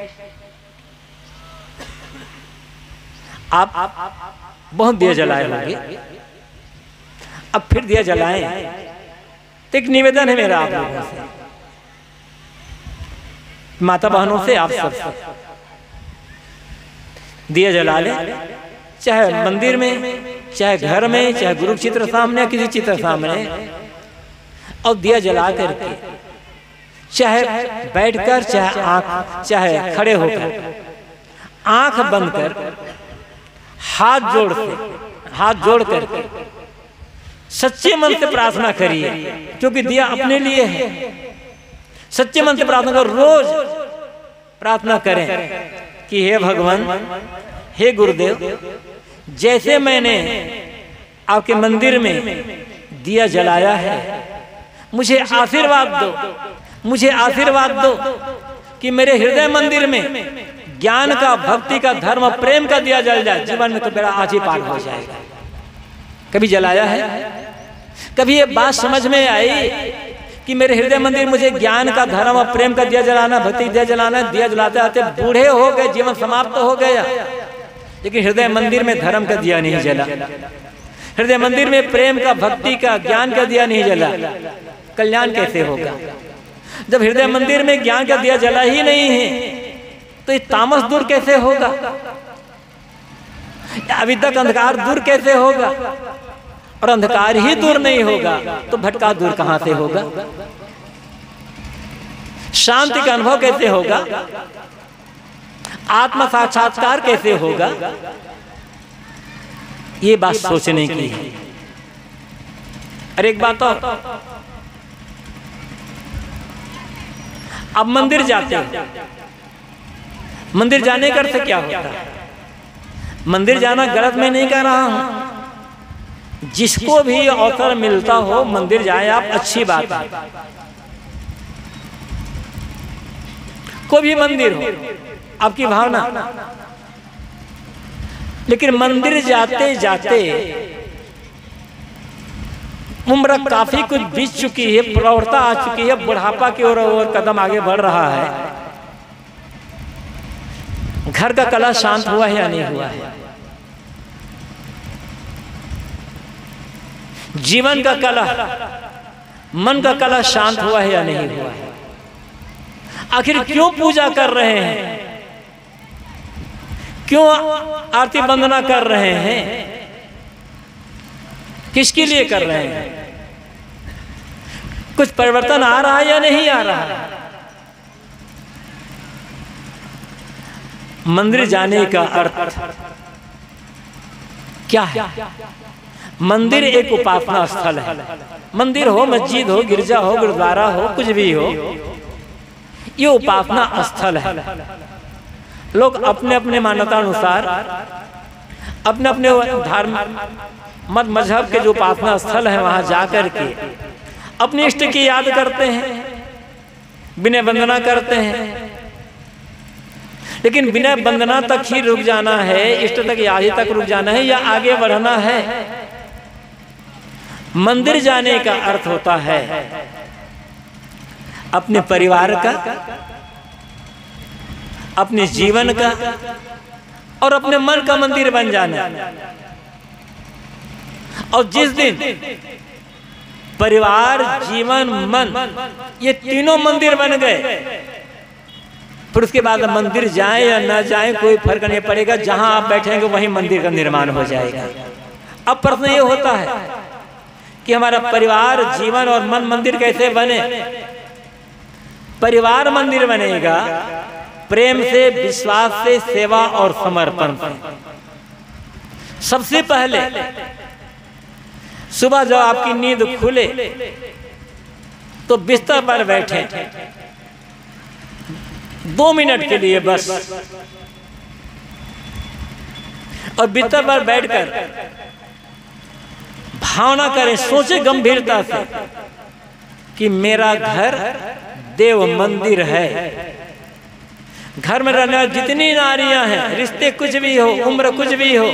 आप बहुत दिया जलाए होंगे, अब फिर दिया जलाएं। तो एक निवेदन है मेरा आप लोगों से, माता बहनों से, आप सब से, दिया जला ले, चाहे मंदिर में, चाहे घर में, चाहे गुरु चित्र सामने, किसी चित्र सामने, और दिया जला करके, चाहे बैठकर, चाहे आंख, चाहे खड़े होकर, आंख बंद कर, हाथ जोड़ के, हाथ जोड़ करके सच्चे मन से प्रार्थना करिए, क्योंकि दिया अपने लिए है। सच्चे मन से प्रार्थना करो, रोज प्रार्थना करें कि हे भगवान, हे गुरुदेव, जैसे मैंने आपके मंदिर में दिया जलाया है, मुझे आशीर्वाद दो, मुझे आशीर्वाद दो कि मेरे हृदय मंदिर में ज्ञान का, भक्ति का, धर्म, प्रेम का दिया जल जाए। जीवन में तो मेरा आज ही पार हो जाएगा। कभी जलाया है? कभी ये बात समझ में आई कि मेरे हृदय मंदिर मुझे ज्ञान का, धर्म और प्रेम का दिया जलाना, भक्ति दिया जलाना? दिया जलाते आते बूढ़े हो गए, जीवन समाप्त हो गया, लेकिन हृदय मंदिर में धर्म का दिया नहीं जला, हृदय मंदिर में प्रेम का, भक्ति का, ज्ञान का दिया नहीं जला। कल्याण कैसे होगा जब हृदय मंदिर में ज्ञान का दिया जला ही नहीं है? तो ये तामस दूर कैसे होगा? अविद्या का अंधकार दूर कैसे होगा? और अंधकार ही दूर नहीं होगा तो भटका दूर कहां से होगा? शांति का अनुभव कैसे होगा? आत्म साक्षात्कार कैसे होगा? ये बात सोचने की है। अरे एक बात और, अब मंदिर जाते हैं, मंदिर जाने का अर्थ क्या होता है? मंदिर जाना गलत मैं नहीं कह रहा हूं, जिसको भी अवसर मिलता हो मंदिर जाए आप, अच्छी बात है। कोई भी मंदिर हो, आपकी भावना, लेकिन मंदिर जाते जाते उम्र काफी कुछ बीत चुकी है, प्रौढ़ता आ चुकी है, बुढ़ापा की ओर और कदम आगे बढ़ रहा है। घर का कला शांत हुआ है या नहीं हुआ है? जीवन का कला, मन का कला शांत हुआ है या नहीं हुआ है? आखिर क्यों पूजा कर रहे हैं? क्यों आरती वंदना कर रहे हैं? किसके लिए कर रहे हैं? कुछ परिवर्तन आ रहा है या नहीं आ रहा है? मंदिर जाने का अर्थ क्या है? मंदिर एक उपासना स्थल है। मंदिर हो, मस्जिद हो, गिरजा हो, गुरुद्वारा हो, कुछ भी हो, ये उपासना स्थल है। लोग अपने अपने मान्यता अनुसार अपने अपने धर्म मत मजहब के जो उपासना स्थल है वहां जाकर के अपने इष्ट की याद करते हैं, विनय वंदना करते हैं। लेकिन विनय वंदना तक ही रुक जाना है, इष्ट तक याद ही तक रुक जाना है या आगे बढ़ना है? मंदिर जाने का अर्थ होता है अपने परिवार का, अपने जीवन का और अपने मन का मंदिर बन जाना। और जिस दिन परिवार, जीवन, मन ये तीनों मंदिर बन गए, फिर उसके बाद मंदिर जाए या ना जाए कोई फर्क नहीं पड़ेगा। जहां आप बैठेंगे वहीं मंदिर का निर्माण हो जाएगा। अब प्रश्न ये होता है कि हमारा परिवार, जीवन और मन मंदिर कैसे बने? परिवार मंदिर बनेगा प्रेम से, विश्वास से, सेवा और समर्पण से। सबसे पहले सुबह जब आपकी नींद खुले तो बिस्तर पर बैठे दो मिनट के लिए बस, और बिस्तर पर बैठकर भावना करें, सोचे गंभीरता से कि मेरा घर देव मंदिर है। घर में रहने वाली जितनी नारियां हैं, रिश्ते कुछ भी हो, उम्र कुछ भी हो,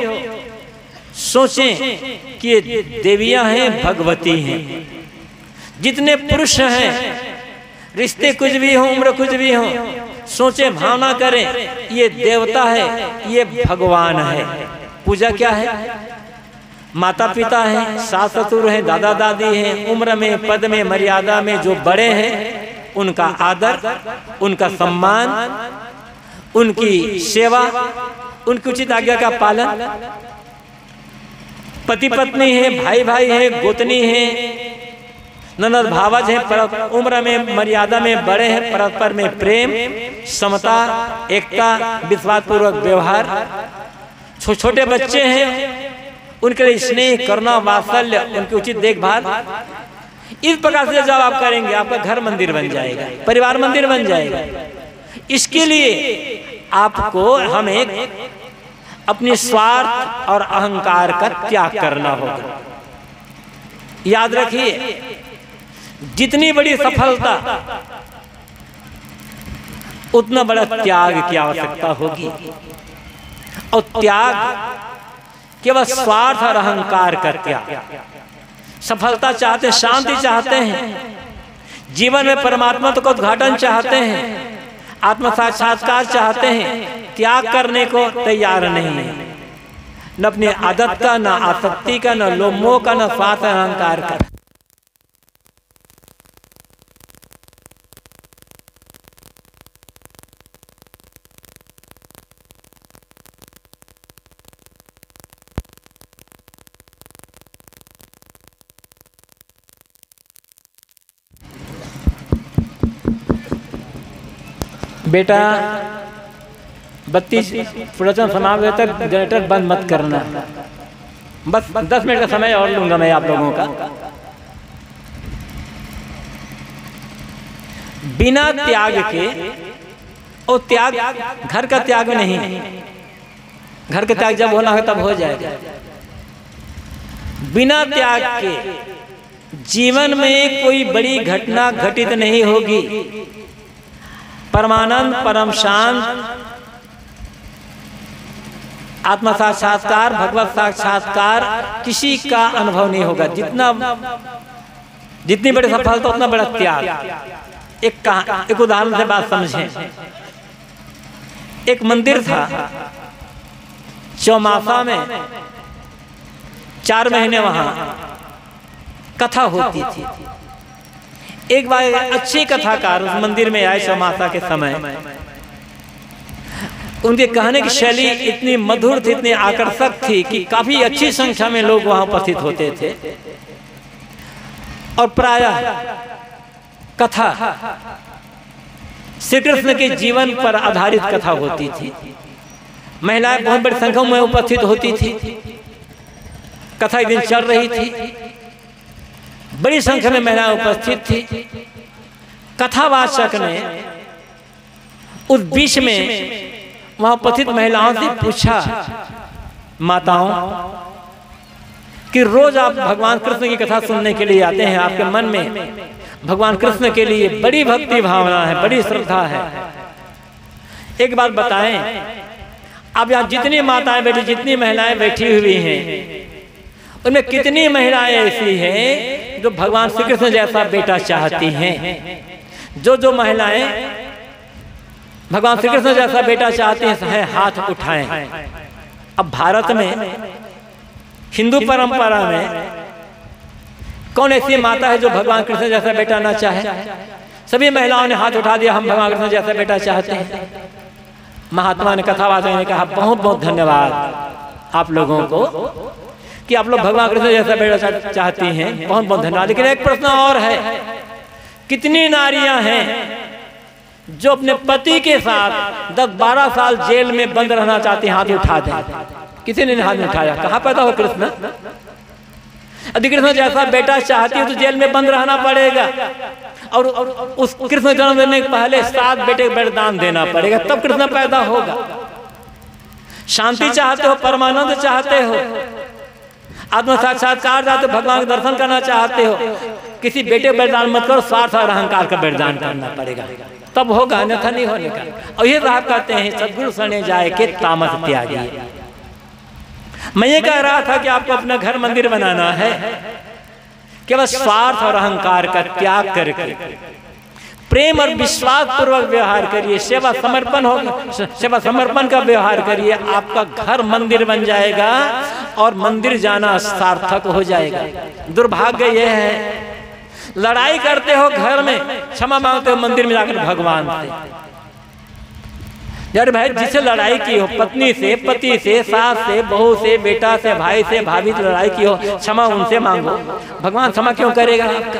सोचें कि ये देवियां हैं, भगवती हैं। जितने पुरुष हैं, रिश्ते कुछ भी हो, उम्र कुछ भी हो, सोचें, भावना करें ये देवता है, ये भगवान है। पूजा क्या है? माता पिता हैं, सास ससुर हैं, दादा दादी हैं, उम्र में, पद में, मर्यादा में जो बड़े हैं उनका आदर, उनका सम्मान, उनकी सेवा, उनकी उचित आज्ञा का पालन। पति पत्नी है, भाई भाई है, गोतनी है, ननद भावज है, उम्र में, मर्यादा में बड़े हैं, परस्पर में प्रेम, समता, एकता, विश्वास पूर्वक व्यवहार। छो, छोटे बच्चे हैं, उनके लिए स्नेह, करुणा, वात्सल्य, उनकी उचित देखभाल। इस प्रकार से जब आप करेंगे आपका घर मंदिर बन जाएगा, परिवार मंदिर बन जाएगा। इसके लिए आपको हमें अपने स्वार्थ और अहंकार का त्याग करना होगा। याद रखिए, जितनी बड़ी सफलता उतना बड़ा त्याग की आवश्यकता होगी। और त्याग केवल स्वार्थ और अहंकार का त्याग। सफलता चाहते, शांति चाहते हैं, जीवन में परमात्मा तो का उद्घाटन चाहते हैं, आत्म साक्षात्कार चाहते हैं, त्याग करने को तैयार नहीं है। न अपनी आदत का, न आसक्ति का, न लोभ मोह का, न स्वार्थ अहंकार का। बेटा बत्तीस प्रवचन समाप्त होने तक जनरेटर बंद मत करना। बस दस मिनट का समय और लूंगा मैं आप लोगों का। बिना त्याग के, और त्याग घर का त्याग नहीं, घर का त्याग जब होना है तब हो जाएगा। बिना त्याग के जीवन में कोई बड़ी घटना घटित नहीं होगी। परमानंद, परम शांत, आत्म साक्षात्कार, भगवत साक्षात्कार किसी का अनुभव नहीं होगा। जितना जितनी बड़ी सफलता उतना बड़ा त्याग। एक कहा, एक उदाहरण से बात समझें। एक मंदिर था, चौमासा में चार महीने वहां कथा होती थी। एक बार अच्छे कथाकार उस मंदिर में आए चौमासा के समय। उनके कहने की शैली इतनी मधुर थी, इतनी आकर्षक थी कि काफी अच्छी संख्या में लोग वहां उपस्थित होते थे। और प्रायः कथा श्री कृष्ण के जीवन पर आधारित कथा होती थी। महिलाएं बहुत बड़ी संख्या में उपस्थित होती थी। कथा एक दिन चल रही थी, बड़ी संख्या में महिलाएं उपस्थित थी। कथावाचक ने उस बीच में वहां उपस्थित महिलाओं से पूछा, माताओं कि रोज आप भगवान कृष्ण की कथा सुनने के लिए आते हैं, आपके मन में भगवान कृष्ण के लिए बड़ी भक्ति भावना है, बड़ी श्रद्धा है। एक बात बताएं, अब यहाँ जितनी माताएं बैठी, जितनी महिलाएं बैठी हुई हैं, उनमें कितनी महिलाएं ऐसी हैं जो भगवान श्री कृष्ण जैसा बेटा चाहती हैं? जो जो महिलाएं भगवान श्री कृष्ण जैसा बेटा चाहती हैं, हाथ उठाएं। अब भारत में हिंदू परंपरा में कौन ऐसी माता है जो भगवान कृष्ण जैसा बेटा ना चाहे? सभी महिलाओं ने हाथ उठा दिया, हम भगवान कृष्ण जैसा बेटा चाहते हैं। महात्मा ने, कथावाचक ने कहा, बहुत बहुत धन्यवाद आप लोगों को कि आप लोग भगवान कृष्ण जैसा बेटा चाहती हैं, बहुत बहुत धन्यवाद। लेकिन एक प्रश्न और है, कितनी नारियां हैं जो अपने पति के साथ दस बारह साल जेल में बंद रहना चाहती हैं? हाथ उठा दें। किसी ने हाथ नहीं उठाया। कहाँ पैदा हो कृष्ण? यदि कृष्ण जैसा बेटा चाहती है तो जेल में बंद रहना पड़ेगा, और उस कृष्ण जन्म देने के पहले सात बेटे को वरदान देना पड़ेगा, तब कृष्ण पैदा होगा। शांति चाहते हो, परमानंद चाहते हो, आत्म साक्षात्कार चाहते हो, भगवान का दर्शन करना चाहते हो, किसी बेटे को वरदान मत करो, स्वार्थ और अहंकार का वरदान करना पड़ेगा, तब होगा, अन्यथा नहीं होने का। और ये साहब कहते हैं, सद्गुरु सने जाए के तामस त्यागी। मैं ये कह रहा था कि आपको अपना घर मंदिर बनाना है, केवल स्वार्थ और अहंकार का त्याग करके प्रेम और विश्वास पूर्वक व्यवहार करिए, सेवा समर्पण हो, सेवा समर्पण का व्यवहार करिए, आपका घर मंदिर बन जाएगा और मंदिर जाना सार्थक हो जाएगा। दुर्भाग्य यह है, लड़ाई करते हो घर में, क्षमा मांगते हो मंदिर में जाकर भगवान से। यार भाई, जिससे लड़ाई की हो, पत्नी से, पति से, सास से, बहू से, बेटा से, भाई से, भाभी से लड़ाई की हो, क्षमा उनसे मांगो, भगवान क्षमा क्यों करेगा आपका?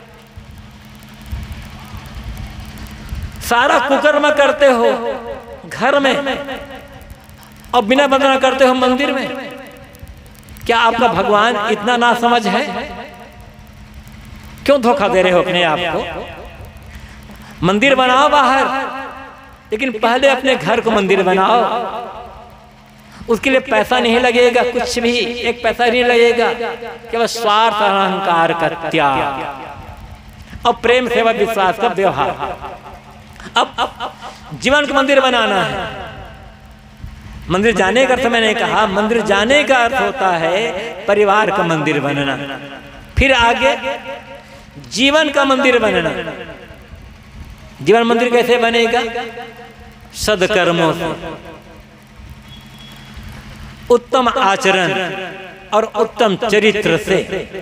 सारा कुकर्म करते हो घर में और बिना वंदना करते हो मंदिर में। क्या आपका भगवान इतना ना समझ है? क्यों धोखा दे रहे हो अपने आप को? मंदिर बनाओ बाहर, लेकिन पहले अपने घर को मंदिर बनाओ। उसके लिए पैसा नहीं लगेगा, कुछ भी एक पैसा नहीं लगेगा, केवल स्वार्थ और अहंकार का त्याग और प्रेम सेवा विश्वास का व्यवहार। अब, अब जीवन का मंदिर बनाना है। मंदिर जाने का अर्थ मैंने कहा, मंदिर जाने का अर्थ होता है परिवार का मंदिर बनना, फिर आगे जीवन का मंदिर बनना। जीवन मंदिर कैसे बनेगा? सदकर्मों से, उत्तम आचरण और उत्तम चरित्र से।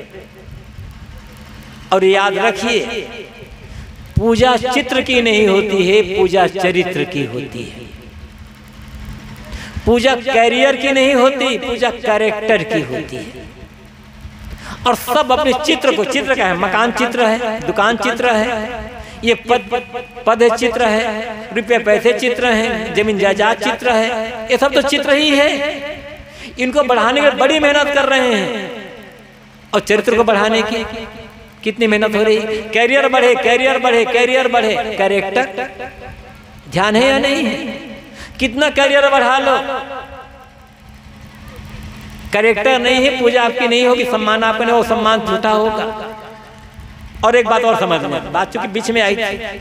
और याद रखिए, पूजा चित्र की नहीं होती है, पूजा चरित्र की होती है। पूजा कैरियर की नहीं होती, पूजा कैरेक्टर की होती है। और सब अपने चित्र को, चित्र का है, मकान चित्र है, दुकान चित्र है, ये पद पद चित्र है, रुपये पैसे चित्र हैं, जमीन जायदाद चित्र है, ये सब तो चित्र ही है। इनको बढ़ाने के लिए बड़ी मेहनत कर रहे हैं, और चरित्र को बढ़ाने की कितनी मेहनत हो रही है। कैरियर बढ़े, कैरियर बढ़े, कैरियर बढ़े, कैरेक्टर ध्यान है या नहीं है? कितना कैरियर बढ़ा लो, कैरेक्टर नहीं है, पूजा आपकी नहीं होगी, सम्मान आपका नहीं, वो सम्मान झूठा होगा। और एक बात और समझ में, बात चूंकि बीच में आई थी,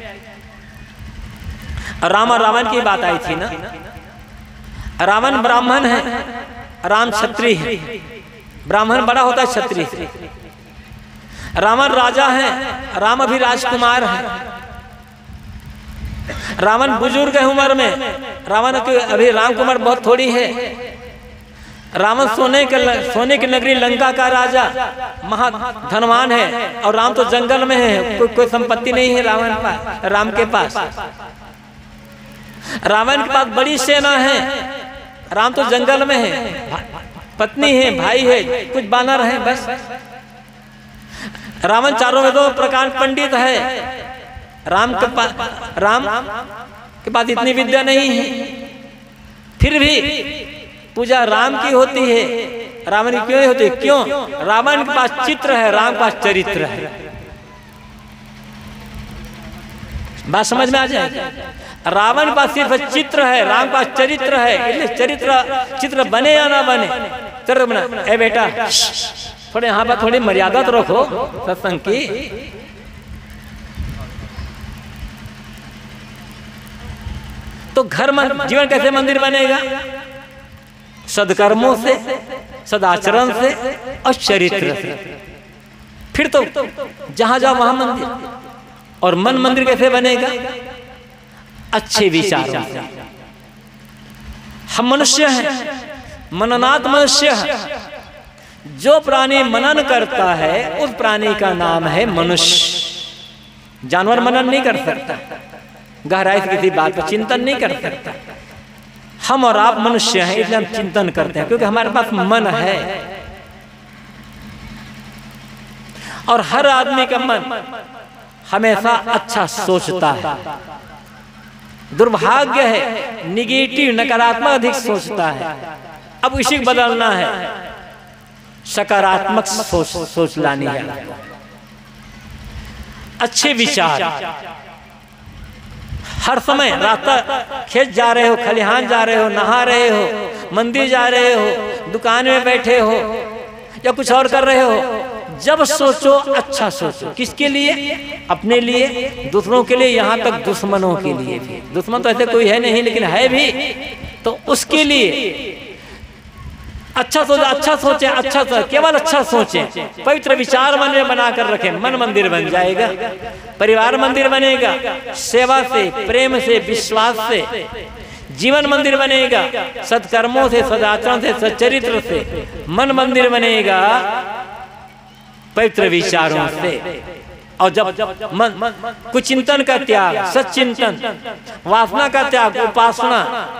राम और रावण की बात आई थी ना। रावण ब्राह्मण है, राम क्षत्रिय है। ब्राह्मण बड़ा होता है क्षत्रिय से। रावण राजा है, राम अभी राजकुमार है। रावण बुजुर्ग है उम्र में, रावण अभी राम की उम्र बहुत थोड़ी है। रावण सोने के सोने की नगरी लंका का राजा, महा धनवान है, और राम तो जंगल में है, को, कोई संपत्ति नहीं है रावण पास, राम के पास। रावण के पास बड़ी सेना है, राम तो जंगल में है, पत्नी है, भाई है, कुछ बानर है बस। रावण चारों वेदों प्रकार पंडित है, राम के पास राम के पास इतनी विद्या नहीं है, फिर भी पूजा राम की होती है, रावण की क्यों नहीं होती? क्यों? रावण के पास चित्र है, राम के पास चरित्र है। बात समझ में आ जाए? रावण के पास सिर्फ चित्र है, राम के पास चरित्र है। इसलिए चरित्र चित्र बने या ना बने, चरित्र बना। ए बेटा थोड़े यहाँ पर थोड़ी मर्यादा तो रखो सत्संग की। तो घर मन, जीवन कैसे मंदिर बनेगा? सदकर्मों से, सदाचरण से और चरित्र से। फिर तो जहां जाओ वहां मंदिर। और मन मंदिर कैसे बनेगा? अच्छे विचारों से। हम मनुष्य हैं, मननात् मनुष्य है। जो प्राणी मनन करता है उस प्राणी का नाम है मनुष्य। जानवर मनन नहीं कर सकता, गहराई से किसी बात पर चिंतन नहीं कर सकता। हम और आप मनुष्य हैं, इसलिए हम चिंतन करते हैं, क्योंकि हमारे पास मन है। और हर आदमी का मन हमेशा अच्छा सोचता है। दुर्भाग्य है निगेटिव, नकारात्मक अधिक सोचता है। अब इसी को बदलना है, सकारात्मक सोच सोच लानी है। अच्छे विचार। हर समय रास्ता, खेत जा रहे हो, खलिहान जा रहे हो, नहा रहे हो, मंदिर जा रहे हो, दुकान में बैठे हो या कुछ और कर रहे हो, जब सोचो अच्छा सोचो। किसके लिए? अपने लिए, दूसरों के लिए, यहाँ तक दुश्मनों के लिए भी। दुश्मन तो ऐसे कोई है नहीं, लेकिन है भी, तो उसके लिए अच्छा सोच, अच्छा सोचे, अच्छा सोच, केवल अच्छा सोचे। पवित्र विचार मन में बना कर रखे, मन मंदिर बन जाएगा। परिवार मंदिर बनेगा, सेवा से, प्रेम से, विश्वास से जीवन मंदिर बनेगा। सत्कर्मों से, सदाचरण से, सच्चरित्र से मन मंदिर बनेगा, पवित्र विचारों से। और जब मन कुचिंतन का त्याग, सच्चिंतन, वासना का त्याग, उपासना,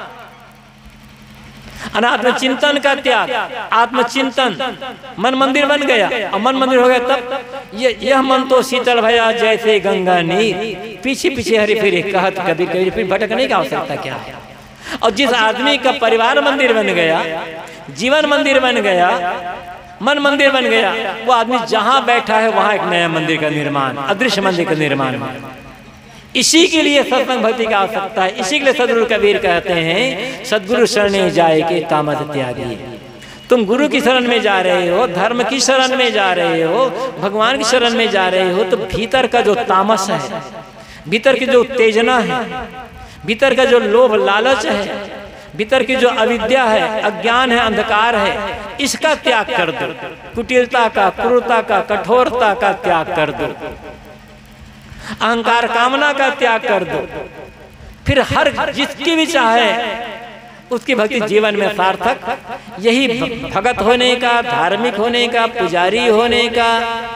अनात्म चिंतन का त्याग, आत्मचिंतन, मन मंदिर बन गया। और मन मंदिर हो गया तब ये यह मन तो शीतल भया जैसे गंगा नीर, पीछे पीछे हरी फिर कहत कभी कभी, फिर भटकने की आवश्यकता क्या है? और जिस आदमी का परिवार मंदिर बन गया, जीवन मंदिर बन गया, मन मंदिर बन गया, वो आदमी जहां बैठा है वहां एक नया मंदिर का निर्माण, अदृश्य मंदिर का निर्माण। इसी के लिए सत्संग भक्ति की आवश्यकता है। इसी के लिए सदगुरु कबीर कहते हैं, सदगुरु शरण जाए के तामस त्यागी। तुम गुरु की शरण में जा रहे हो, धर्म की शरण में जा रहे हो, भगवान की शरण में जा रहे हो, तो भीतर का जो तामस है, भीतर की जो उत्तेजना है, भीतर का जो लोभ लालच है, भीतर की जो अविद्या है, अज्ञान है, अंधकार है, इसका त्याग कर दो। कुटिलता का, क्रूरता का, कठोरता का त्याग कर दो। अहंकार कामना का त्याग कर दो। फिर हर जिसकी भी चाहे उसकी भक्ति जीवन में सार्थक। यही भगत होने का, धार्मिक होने का, पुजारी होने का,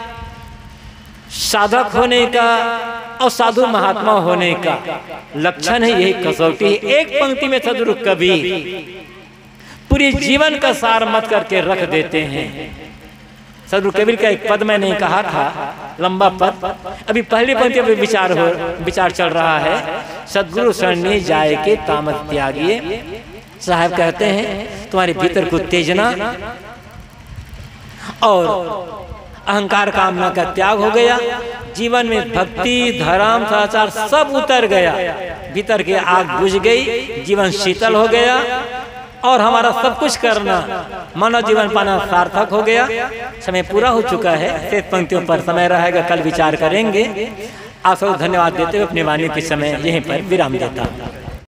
साधक होने का और साधु महात्मा होने का लक्षण है। यही कसौटी। एक पंक्ति में सदगुरु कबीर पूरी जीवन का सार मत करके रख देते हैं। सदगुरु कबीर का एक पद मैंने कहा था, लंबा पद, अभी पहली पंक्ति में विचार हो विचार चल रहा है। सदगुरु शरण जाए के तामस त्यागिए। साहब कहते हैं तुम्हारे भीतर को उत्तेजना और अहंकार कामना का त्याग हो गया, जीवन में भक्ति, धर्म, सदाचार सब उतर गया, भीतर की आग बुझ गई, जीवन शीतल हो गया और हमारा सब कुछ करना, मानव जीवन पाना सार्थक हो गया। समय पूरा हो चुका है, शेष पंक्तियों पर समय रहेगा, कल विचार करेंगे। आप सबको धन्यवाद देते हुए अपनी वाणी के समय यहीं पर विराम देता हूँ।